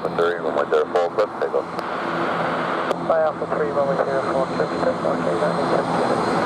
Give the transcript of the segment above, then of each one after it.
Alpha 3, 104, clip, take off. By Alpha 3, 104, clip, step, okay, that is it.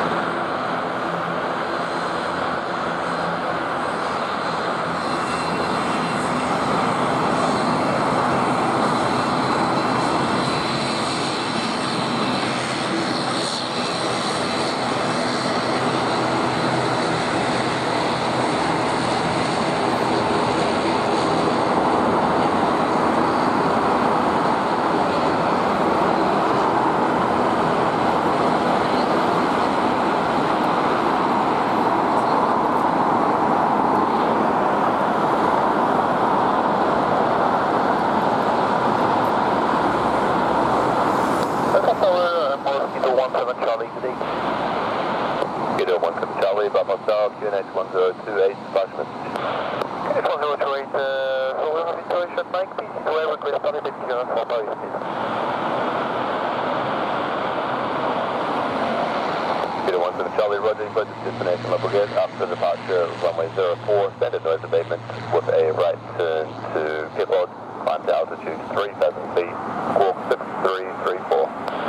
QNH 1028, flash message. QNH 1028, so we have installation 90, so I request unlimited clearance for Paris, please. Kilo 17 Charlie, Roger, approaches destination level gate after departure runway 04, standard noise abatement with a right turn to pit log, climb to altitude 3,000 feet, squawk 6334.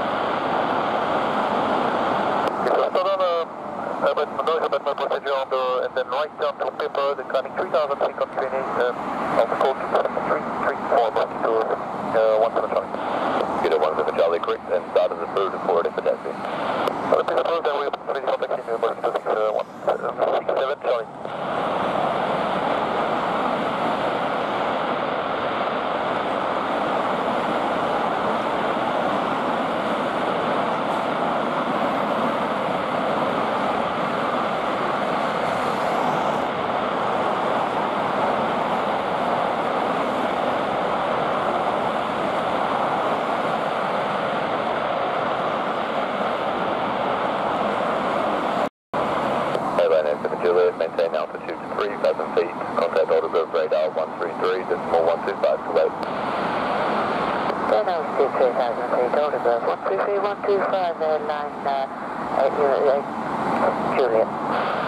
Noise abatement procedure on the, and then right down to paper, the climbing 3,000 feet on QNH, on scope 7334, back to 17 Charlie. Kilo 17 Charlie, correct, and start as approved and forwarded for taxi. Please approved, and we'll be ready for taxi, Mosquito 67 Charlie. Juliet, maintain altitude 3,000 feet, contact autograph radar 133, decimal 125, correct. Then altitude 3,000 feet, autograph 133, 125, airline Juliet.